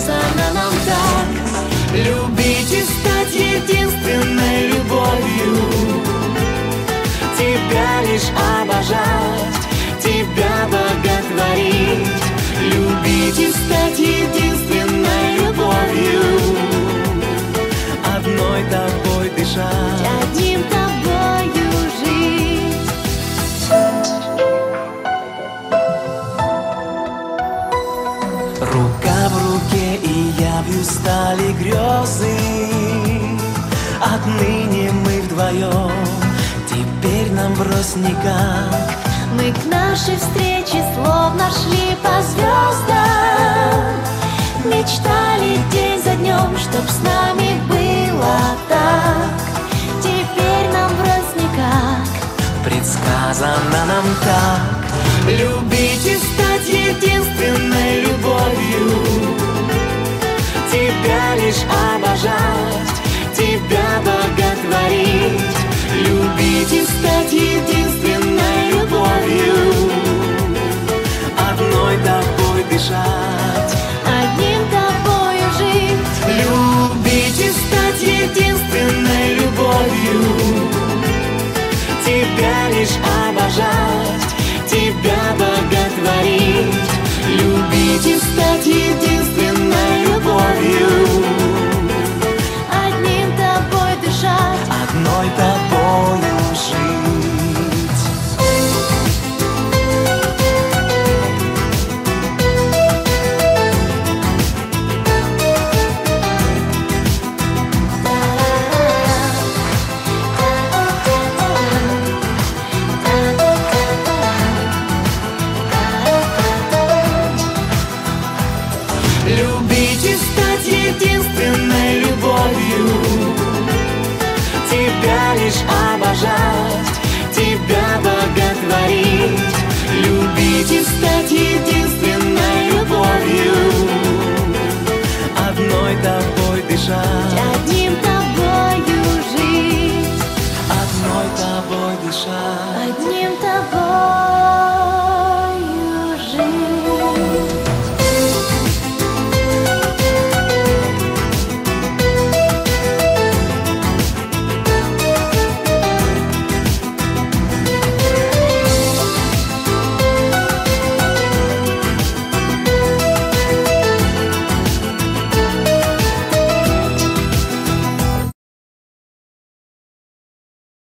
предсказано нам так. Любить и стать единственной любовью, тебя лишь обожать, тебя боготворить. Любить и стать единственной любовью, одной тобой дышать, одним тобою жить. Рука в руке и явью стали грезы. Отныне мы вдвоем, теперь нам брось никак. Мы к нашей встрече словно шли по звездам, мечтали день за днем, чтоб с нами было так. Теперь нам брось никак, предсказано нам так. Любить и стать единственной любовью, тебя лишь обожать, тебя боготворить. Любить и стать единственной любовью, одной тобой дышать, одним тобою жить. Любить и стать единственной любовью, тебя лишь обожать, тебя боготворить. Любить и стать